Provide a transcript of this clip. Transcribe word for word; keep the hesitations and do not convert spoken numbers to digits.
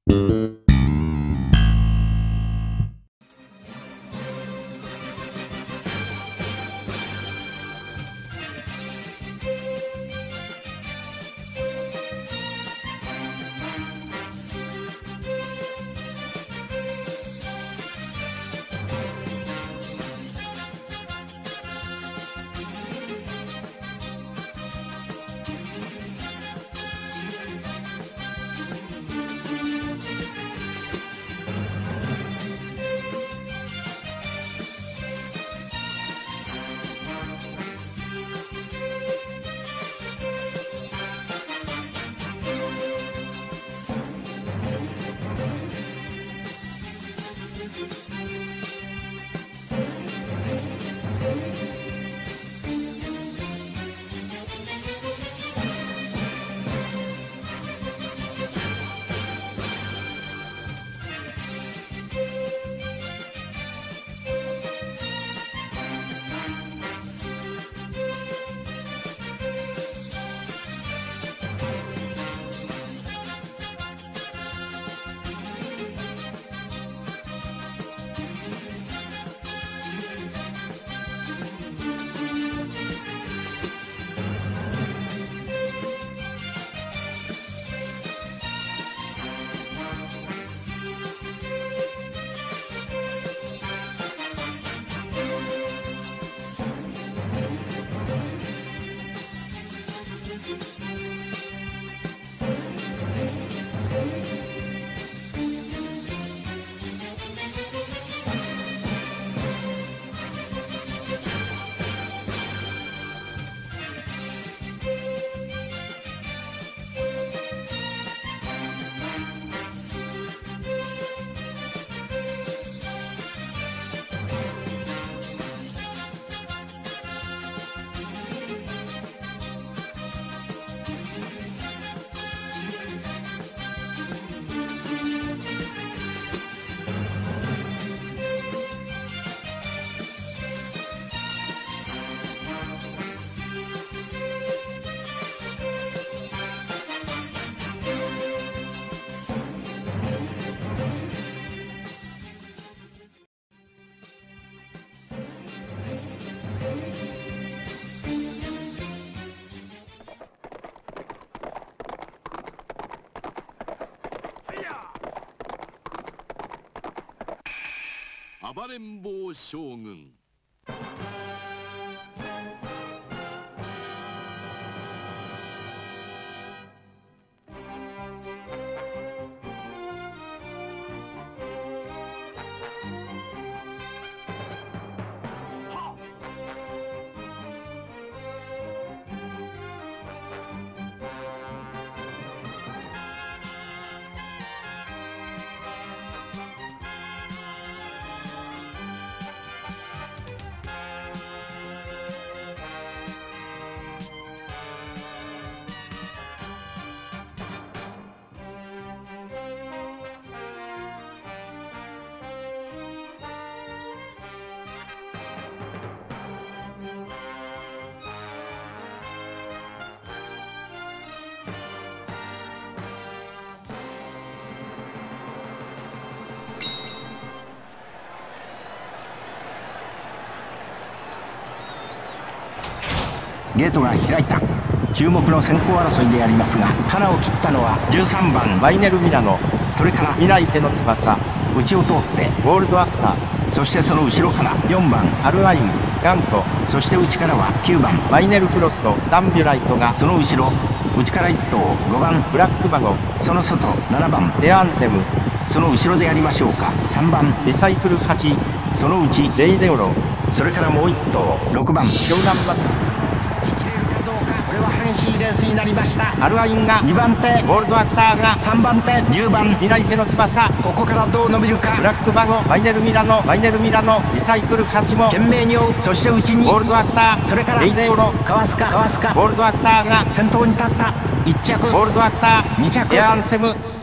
暴れん坊将軍。 ゲートが開いた。注目の先行争いでありますが、花を切ったのはじゅうさんばんワイネル・ミラノ、それから未来手の翼、内を通ってゴールドアクター、そしてその後ろからよんばんアルアイン、ガンコ、そして内からはきゅうばんワイネル・フロスト、ダンビュライトがその後ろ、内からいっ頭ごばんブラックバゴ、その外ななばんデアンセム、その後ろでありましょうかさんばんリサイクルはち、そのうちレイデオロ、それからもういっ頭ろくばん湘南バッタ激しいレースになりました。アルアインがにばん手、ゴールドアクターがさんばん手、じゅうばん未来手の翼、ここからどう伸びるか。ブラックバゴ、ワイネル・ミラノ、ワイネル・ミラノ、リサイクルはちも懸命に追う。そして内にゴールドアクター、それからレイデオロ、かわすかかわすか。ゴールドアクターが先頭に立った。いっ着ゴールドアクター、に着エアンセム。